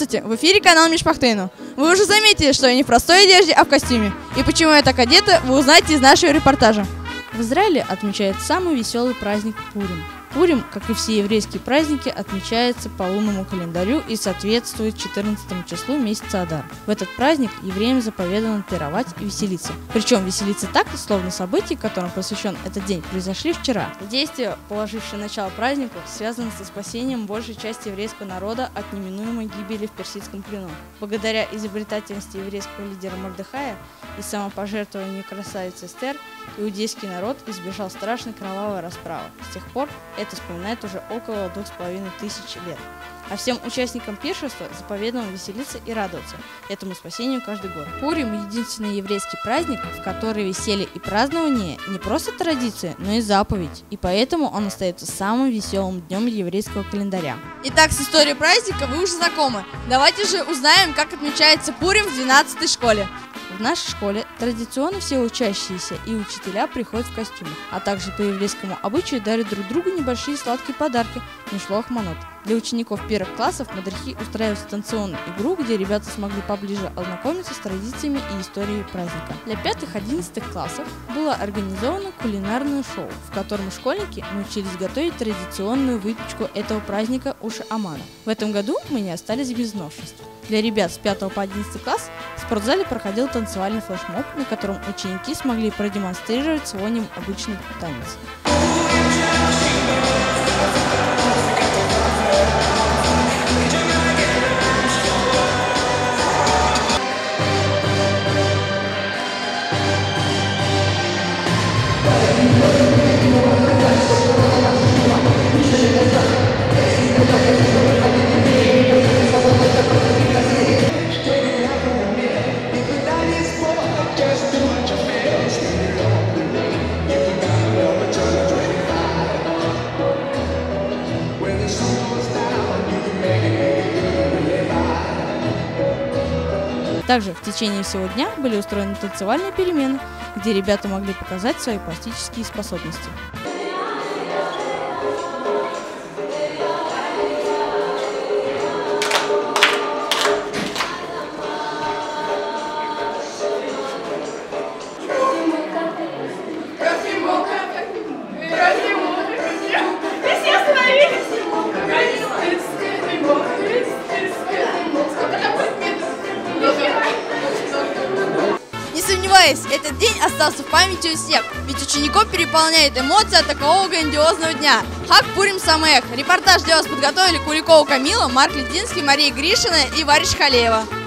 Здравствуйте, в эфире канал Мишпахтыну. Вы уже заметили, что я не в простой одежде, а в костюме. И почему я так одета, вы узнаете из нашего репортажа. В Израиле отмечают самый веселый праздник Пурим. Пурим, как и все еврейские праздники, отмечается по лунному календарю и соответствует 14 числу месяца Адар. В этот праздник евреям заповедано пировать и веселиться. Причем веселиться так, словно события, которым посвящен этот день, произошли вчера. Действие, положившее начало празднику, связано со спасением большей части еврейского народа от неминуемой гибели в персидском плену. Благодаря изобретательности еврейского лидера Мордехая и самопожертвованию красавицы Эстер, иудейский народ избежал страшной кровавой расправы. С тех пор это вспоминает уже около 2500 лет. А всем участникам пиршества заповедано веселиться и радоваться этому спасению каждый год. Пурим – единственный еврейский праздник, в который веселье и празднование не просто традиция, но и заповедь. И поэтому он остается самым веселым днем еврейского календаря. Итак, с историей праздника вы уже знакомы. Давайте же узнаем, как отмечается Пурим в 12-й школе. В нашей школе традиционно все учащиеся и учителя приходят в костюмах, а также по еврейскому обычаю дарят друг другу небольшие сладкие подарки мишлох манот. Для учеников первых классов мадрахи устраивают станционную игру, где ребята смогли поближе ознакомиться с традициями и историей праздника. Для 5-11 классов было организовано кулинарное шоу, в котором школьники научились готовить традиционную выпечку этого праздника уши Амана. В этом году мы не остались без новшеств. Для ребят с 5 по 11 класс в спортзале проходил танцевальный флешмоб, на котором ученики смогли продемонстрировать свой необычный танец. Также в течение всего дня были устроены танцевальные перемены, где ребята могли показать свои пластические способности. Не сомневаюсь, этот день остался в памяти у всех, ведь учеников переполняет эмоция от такого грандиозного дня. Хаг Пурим Самех. Репортаж для вас подготовили Куликова Камила, Марк Лединский, Мария Гришина и Варя Шхалеева.